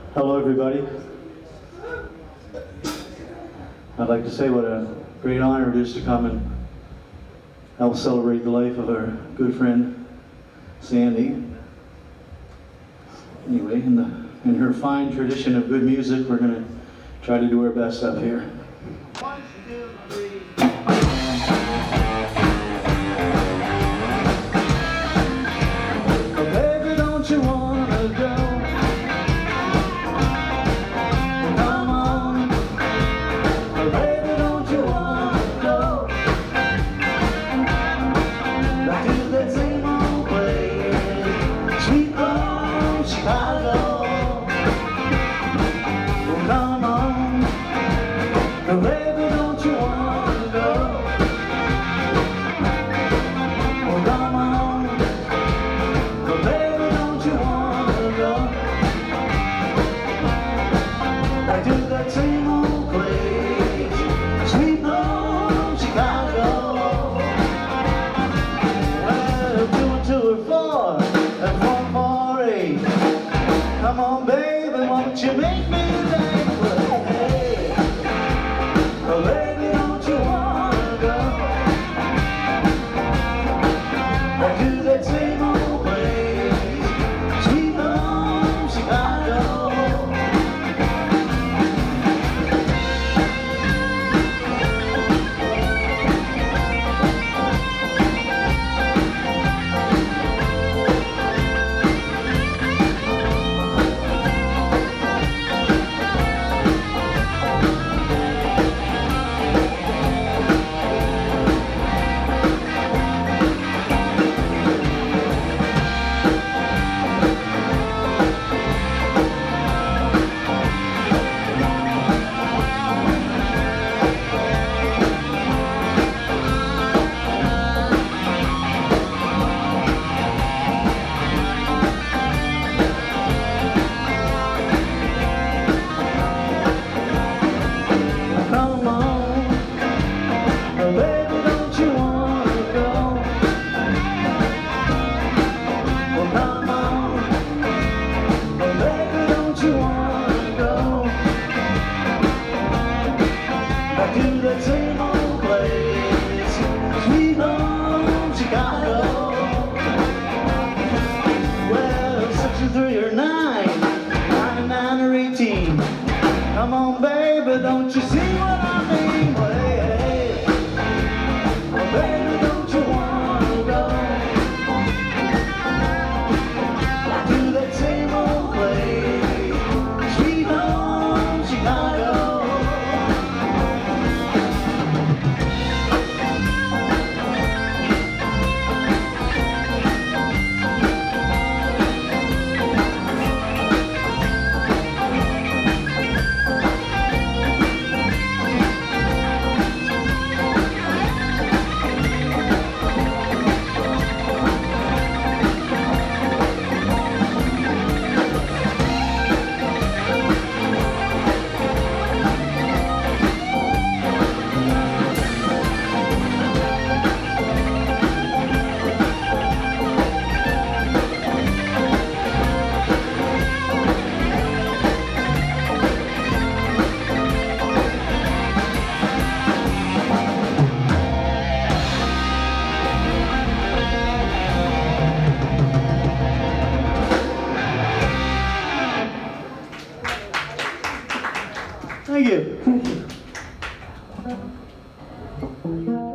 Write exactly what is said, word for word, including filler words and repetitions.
Hello everybody. I'd like to say what a great honor it is to come and help celebrate the life of our good friend Sandy. Anyway, in, the, in her fine tradition of good music, we're going to try to do our best up here. One, two, three. Oh, baby, don't you want to go? Come on. Oh, baby, don't you want to go? Back to that same old place, sweet home Chicago. Oh, come on. Oh, baby, don't you want to go? Oh, come on. Oh, baby, don't you want to go? Back to that same old place, sweet home Chicago. Well, two and two are four, and four, four, eight. Come on, baby, won't you make me late? Hey, oh, baby, don't you wanna go back to that same old place, sweet home Chicago? Come on, oh, baby, don't you wanna go? Well, come on, oh, baby, don't you wanna go back to that same old place, sweet home Chicago? Well, six or three or nine, nine and nine or eighteen. Come on, baby, don't you see what I mean? Well, hey, hey. Oh, baby, don't you wanna go back to that same old place, sweet home Chicago? Thank you.